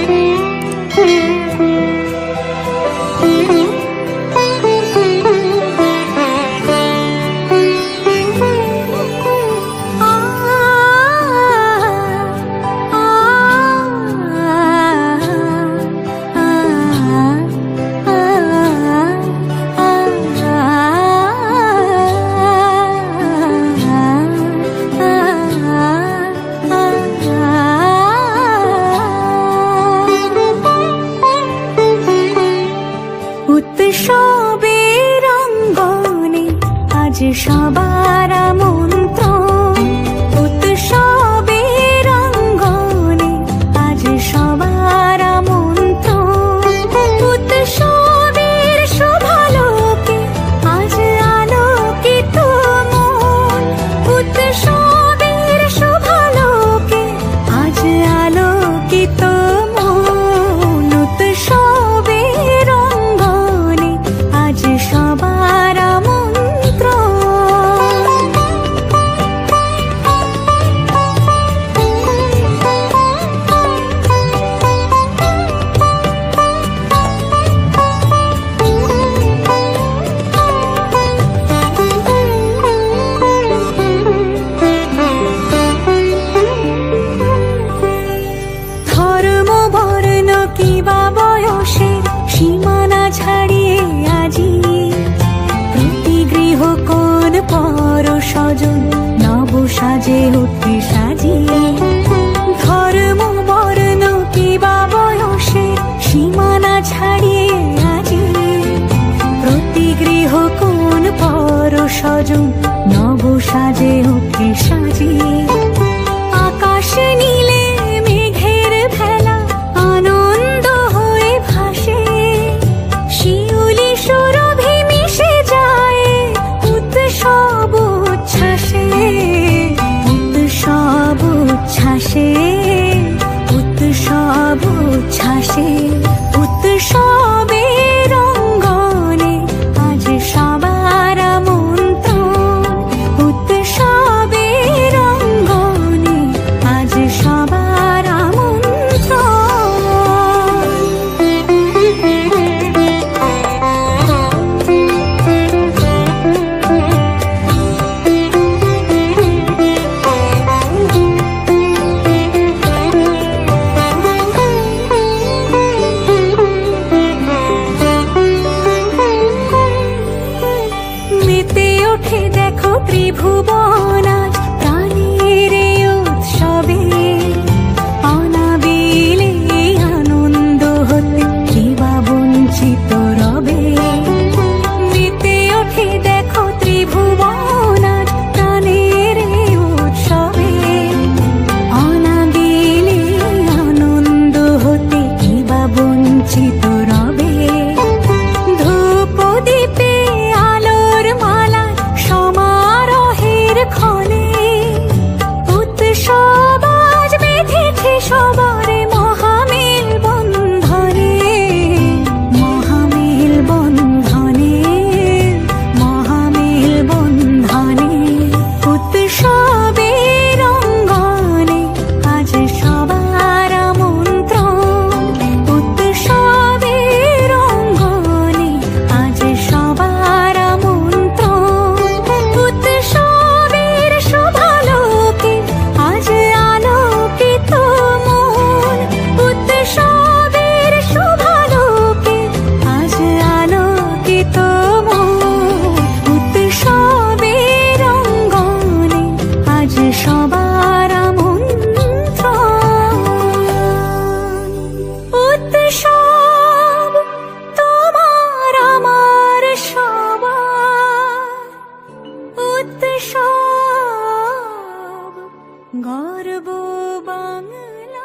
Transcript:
সবার আমন্ত্রণ, উৎসবের অঙ্গনে আজ সবার আমন্ত্রণ। উৎসবের শোভালোকে আজ আলোকিত মন, উৎসবের শোভালোকে আজ আলোকিত মন। উৎসবের অঙ্গনে আজ সবার সীমানা ছাড়িয়ে আজি প্রতি গৃহ কোন পর স্বজন নব সাজে উঠে সাজিয়ে। ধর্ম বর্ণ কিবা বয়সের সীমানা ছাড়িয়ে আজি প্রতি গৃহ কোন পর স্বজন নব সাজে উঠে সাজিয়ে। আকাশ নীলে মেঘের ভেলা আনন্দ হয়ে ভাসে, শিউলি সুরভি মিশে যায় উৎসব উচ্ছ্বাসে। উৎসব উচ্ছ্বাসে, উৎসব উচ্ছ্বাসে। উৎসবের অঙ্গনে আজ সবার আমন্ত্রণ, উৎসবের অঙ্গনে আজ সবার ত্রিভুবন আজ প্রাণের উৎসবে। অনাবিলে আনন্দ হতে কিবা বঞ্চিত রবে। মেতে ওঠে দেখো ত্রিভুবন আজ প্রাণের উৎসবে। অনাবিলে আনন্দ হতে কিবা বঞ্চিত রবে। ধূপ দীপে আলোর মালা সমারোহের ক্ষণে উৎসব আজ বেঁধেছে সবার মহামেল বন্ধনে। মহামেল বন্ধনে, মহামেল বন্ধনে। উৎসবের অঙ্গনে আজ সবার আমন্ত্রণ, উৎসবের অঙ্গনে আজ সবার আমন্ত্রণ। উৎসবের শোভালোকে আজ আলোকিত মন, উৎসবের শোভালোকে আজ আলোকিত মন। উৎসবের অঙ্গনে আজ সবার আমন্ত্রণ। উৎসব তোমার আমার সবার, উৎসব গর্ব বাংলা।